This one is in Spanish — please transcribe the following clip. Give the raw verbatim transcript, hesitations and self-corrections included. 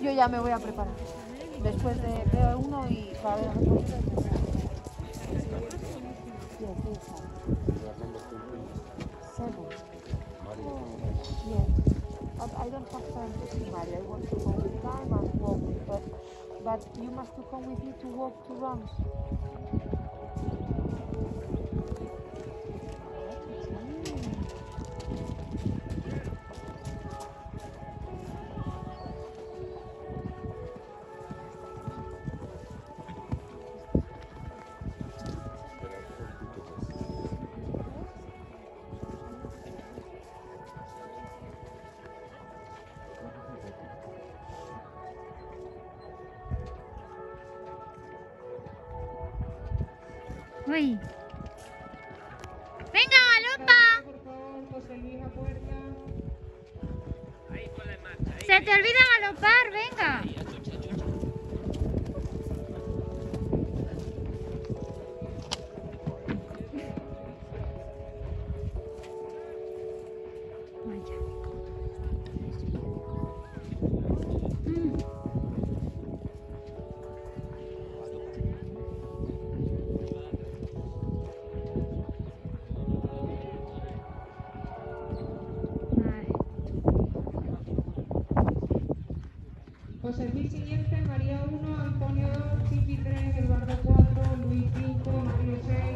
Yo ya me voy a preparar. Después de veo uno y para ver otro. Seven. Yes. But I don't have time to see Mario. I want to go with time and walk with, but but you must come with me to walk to runs. Uy. ¡Venga, galopa! Por favor, José Luis a puerta. Se te olvida galopar, venga. Vaya. Mm. José Luis siguiente, María uno, Antonio dos, Chiqui tres, Eduardo cuatro, Luis cinco, Mario seis.